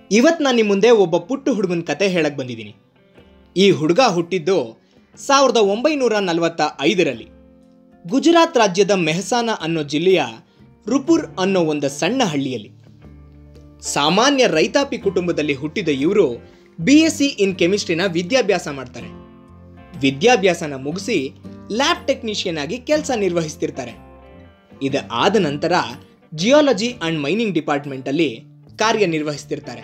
ಇವತ್ತು ನಾನು ನಿಮ್ಮ ಮುಂದೆ ಒಬ್ಬ ಪುಟ್ಟ ಹುಡುಗನ ಕತೆ ಹೇಳಕ್ಕೆ ಬಂದಿದ್ದೀನಿ. ಈ ಹುಡುಗ ಹುಟ್ಟಿದ್ದು 1945ರಲ್ಲಿ ಗುಜರಾತ್ ರಾಜ್ಯದ ಮೆಹಸಾನ ಅನ್ನೋ ಜಿಲ್ಲೆಯ ರುಪುರ್ ಅನ್ನೋ ಒಂದು ಸಣ್ಣ ಹಳ್ಳಿಯಲ್ಲಿ. ಸಾಮಾನ್ಯ ರೈತಾಪಿ ಕುಟುಂಬದಲ್ಲಿ ಹುಟ್ಟಿದ ಇವರು BSc ಇನ್ ಕೆಮಿಸ್ಟ್ರಿನ ವಿದ್ಯಾಭ್ಯಾಸ ಮಾಡ್ತಾರೆ. ವಿದ್ಯಾಭ್ಯಾಸನ ಮುಗಿಸಿ ಲ್ಯಾಬ್ ಟೆಕ್ನಿಷಿಯನ್ ಆಗಿ ಕೆಲಸ ನಿರ್ವಹಿಸ್ತಿರ್ತಾರೆ. ಇದು ಆದ ನಂತರ ಜಿಯಾಲಜಿ ಅಂಡ್ ಮೈನಿಂಗ್ ಡಿಪಾರ್ಟ್ಮೆಂಟ್ ಅಲ್ಲಿ ಕಾರ್ಯನಿರ್ವಹಿಸ್ತಿರ್ತಾರೆ.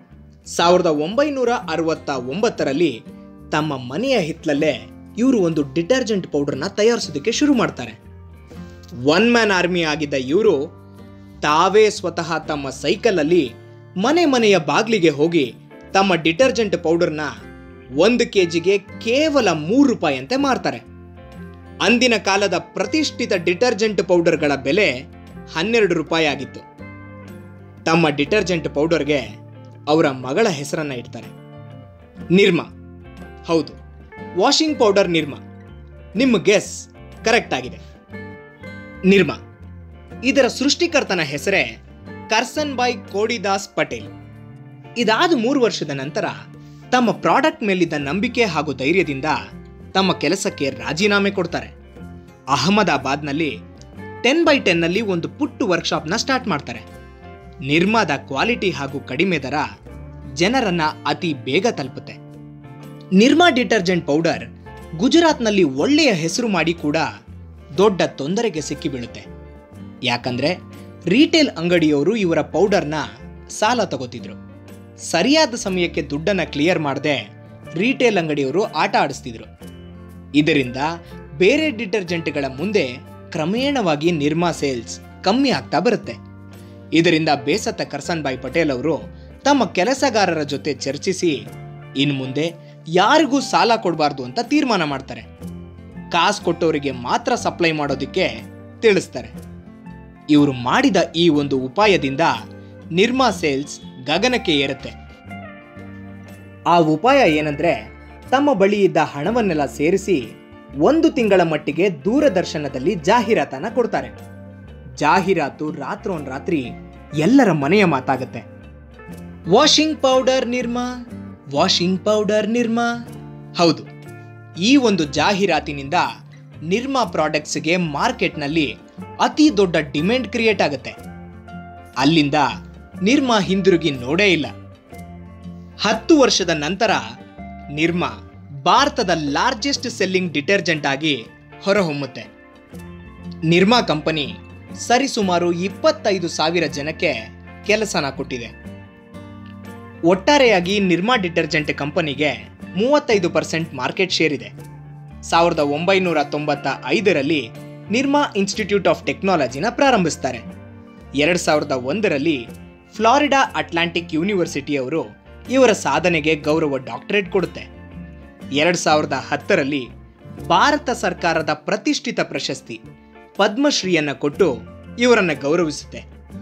1969ರಲ್ಲಿ ತಮ್ಮ ಮನೆಯ ಹಿತ್ತಲಲ್ಲೇ ಇವರು ಒಂದು ಡಿಟರ್ಜೆಂಟ್ ಪೌಡರ್ನ ತಯಾರಿಸೋದಕ್ಕೆ ಶುರು ಮಾಡ್ತಾರೆ. ಒನ್ ಮ್ಯಾನ್ ಆರ್ಮಿ ಆಗಿದ್ದ ಇವರು ತಾವೇ ಸ್ವತಃ ತಮ್ಮ ಸೈಕಲಲ್ಲಿ ಮನೆಯ ಬಾಗಿಲಿಗೆ ಹೋಗಿ ತಮ್ಮ ಡಿಟರ್ಜೆಂಟ್ ಪೌಡರ್ನ 1 kgಗೆ ಕೇವಲ ₹3 ಅಂತೆ ಮಾರ್ತಾರೆ. ಅಂದಿನ ಕಾಲದ ಪ್ರತಿಷ್ಠಿತ ಡಿಟರ್ಜೆಂಟ್ ಪೌಡರ್ಗಳ ಬೆಲೆ ₹12 ಆಗಿತ್ತು. ತಮ್ಮ ಡಿಟರ್ಜೆಂಟ್ ಪೌಡರ್ಗೆ ಅವರ ಮಗಳ ಹೆಸರನ್ನ ಇಡ್ತಾರೆ, ನಿರ್ಮಾ. ಹೌದು, ವಾಷಿಂಗ್ ಪೌಡರ್ ನಿರ್ಮಾ. ನಿಮ್ಮ ಗೆಸ್ ಕರೆಕ್ಟ್ ಆಗಿದೆ. ನಿರ್ಮಾ ಇದರ ಸೃಷ್ಟಿಕರ್ತನ ಹೆಸರೇ ಕರ್ಸನ್ ಭಾಯ್ ಕೋಡಿದಾಸ್ ಪಟೇಲ್. ಇದಾದ 3 ವರ್ಷದ ನಂತರ ತಮ್ಮ ಪ್ರಾಡಕ್ಟ್ ಮೇಲಿದ್ದ ನಂಬಿಕೆ ಹಾಗೂ ಧೈರ್ಯದಿಂದ ತಮ್ಮ ಕೆಲಸಕ್ಕೆ ರಾಜೀನಾಮೆ ಕೊಡ್ತಾರೆ. ಅಹಮದಾಬಾದ್ನಲ್ಲಿ 10x10 ನಲ್ಲಿ ಒಂದು ಪುಟ್ಟ ವರ್ಕ್ಶಾಪ್ನ ಸ್ಟಾರ್ಟ್ ಮಾಡ್ತಾರೆ. ನಿರ್ಮಾದ ಕ್ವಾಲಿಟಿ ಹಾಗೂ ಕಡಿಮೆ ದರ ಜನರನ್ನ ಅತಿ ಬೇಗ ತಲುಪುತ್ತೆ. ನಿರ್ಮಾ ಡಿಟರ್ಜೆಂಟ್ ಪೌಡರ್ ಗುಜರಾತ್ನಲ್ಲಿ ಒಳ್ಳೆಯ ಹೆಸರು ಮಾಡಿ ಕೂಡ ದೊಡ್ಡ ತೊಂದರೆಗೆ ಸಿಕ್ಕಿಬೀಳುತ್ತೆ. ಯಾಕಂದ್ರೆ ರಿಟೇಲ್ ಅಂಗಡಿಯವರು ಇವರ ಪೌಡರ್ನ ಸಾಲ ತಗೋತಿದ್ರು. ಸರಿಯಾದ ಸಮಯಕ್ಕೆ ದುಡ್ಡನ್ನ ಕ್ಲಿಯರ್ ಮಾಡದೆ ರಿಟೇಲ್ ಅಂಗಡಿಯವರು ಆಟ ಆಡಿಸ್ತಿದ್ರು. ಇದರಿಂದ ಬೇರೆ ಡಿಟರ್ಜೆಂಟ್ಗಳ ಮುಂದೆ ಕ್ರಮೇಣವಾಗಿ ನಿರ್ಮಾ ಸೇಲ್ಸ್ ಕಮ್ಮಿ ಆಗ್ತಾ ಬರುತ್ತೆ. ಇದರಿಂದ ಬೇಸತ್ತ ಕರ್ಸನ್ ಭಾಯ್ ಪಟೇಲ್ ಅವರು ತಮ್ಮ ಕೆಲಸಗಾರರ ಜೊತೆ ಚರ್ಚಿಸಿ ಇನ್ನು ಮುಂದೆ ಯಾರಿಗೂ ಸಾಲ ಕೊಡಬಾರ್ದು ಅಂತ ತೀರ್ಮಾನ ಮಾಡ್ತಾರೆ. ಕಾಸು ಕೊಟ್ಟವರಿಗೆ ಮಾತ್ರ ಸಪ್ಲೈ ಮಾಡೋದಕ್ಕೆ ತಿಳಿಸ್ತಾರೆ. ಇವರು ಮಾಡಿದ ಈ ಒಂದು ಉಪಾಯದಿಂದ ನಿರ್ಮಾ ಸೇಲ್ಸ್ ಗಗನಕ್ಕೆ ಏರುತ್ತೆ. ಆ ಉಪಾಯ ಏನಂದ್ರೆ, ತಮ್ಮ ಬಳಿ ಇದ್ದ ಹಣವನ್ನೆಲ್ಲ ಸೇರಿಸಿ 1 ತಿಂಗಳ ಮಟ್ಟಿಗೆ ದೂರದರ್ಶನದಲ್ಲಿ ಜಾಹೀರಾತನ್ನ ಕೊಡ್ತಾರೆ. ಜಾಹೀರಾತು ರಾತ್ರೋನ್ರಾತ್ರಿ ಎಲ್ಲರ ಮನೆಯ ಮಾತಾಗುತ್ತೆ. Washing powder Nirma, washing powder Nirma. ಹೌದು, ಈ ಒಂದು ಜಾಹೀರಾತಿನಿಂದ ನಿರ್ಮಾ ಪ್ರಾಡಕ್ಟ್ಸ್ಗೆ ಮಾರ್ಕೆಟ್ನಲ್ಲಿ ಅತಿ ದೊಡ್ಡ ಡಿಮ್ಯಾಂಡ್ ಕ್ರಿಯೇಟ್ ಆಗುತ್ತೆ. ಅಲ್ಲಿಂದ ನಿರ್ಮಾ ಹಿಂದಿರುಗಿ ನೋಡೇ ಇಲ್ಲ. 10 ವರ್ಷದ ನಂತರ ನಿರ್ಮಾ ಭಾರತದ ಲಾರ್ಜೆಸ್ಟ್ ಸೆಲ್ಲಿಂಗ್ ಡಿಟರ್ಜೆಂಟ್ ಆಗಿ ಹೊರಹೊಮ್ಮುತ್ತೆ. ನಿರ್ಮಾ ಕಂಪನಿ ಸರಿಸುಮಾರು 25,000 ಜನಕ್ಕೆ ಕೆಲಸನ ಕೊಟ್ಟಿದೆ. ಒಟ್ಟಾರೆಯಾಗಿ ನಿರ್ಮಾ ಡಿಟರ್ಜೆಂಟ್ ಕಂಪನಿಗೆ 35% ಮಾರ್ಕೆಟ್ ಶೇರ್ ಇದೆ. 1995ರಲ್ಲಿ ನಿರ್ಮಾ ಇನ್ಸ್ಟಿಟ್ಯೂಟ್ ಆಫ್ ಟೆಕ್ನಾಲಜಿನ ಪ್ರಾರಂಭಿಸ್ತಾರೆ. 2001ರಲ್ಲಿ ಫ್ಲಾರಿಡಾ ಅಟ್ಲಾಂಟಿಕ್ ಯೂನಿವರ್ಸಿಟಿಯವರು ಇವರ ಸಾಧನೆಗೆ ಗೌರವ ಡಾಕ್ಟರೇಟ್ ಕೊಡುತ್ತೆ. 2010ರಲ್ಲಿ ಭಾರತ ಸರ್ಕಾರದ ಪ್ರತಿಷ್ಠಿತ ಪ್ರಶಸ್ತಿ ಪದ್ಮಶ್ರೀಯನ್ನ ಕೊಟ್ಟು ಇವರನ್ನ ಗೌರವಿಸುತ್ತೆ.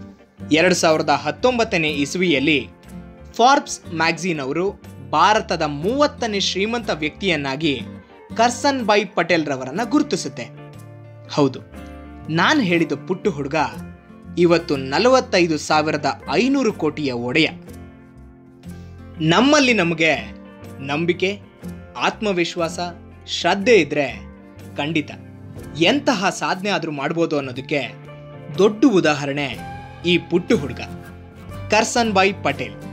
2019ನೇ ಇಸ್ವಿಯಲ್ಲಿ ಫಾರ್ಬ್ಸ್ ಮ್ಯಾಗಝೀನ್ ಅವರು ಭಾರತದ 30ನೇ ಶ್ರೀಮಂತ ವ್ಯಕ್ತಿಯನ್ನಾಗಿ ಕರ್ಸನ್ ಭಾಯ್ ಪಟೇಲ್ ರವರನ್ನ ಗುರುತಿಸುತ್ತೆ. ಹೌದು, ನಾನು ಹೇಳಿದ ಪುಟ್ಟ ಹುಡುಗ ಇವತ್ತು 45,500 ಕೋಟಿಯ ಒಡೆಯ. ನಮ್ಮಲ್ಲಿ ನಮಗೆ ನಂಬಿಕೆ, ಆತ್ಮವಿಶ್ವಾಸ, ಶ್ರದ್ಧೆ ಇದ್ರೆ ಖಂಡಿತ ಎಂತಹ ಸಾಧನೆ ಆದ್ರೂ ಮಾಡ್ಬೋದು ಅನ್ನೋದಕ್ಕೆ ದೊಡ್ಡ ಉದಾಹರಣೆ ಈ ಪುಟ್ಟ ಹುಡುಗ ಕರ್ಸನ್ ಭಾಯ್ ಪಟೇಲ್.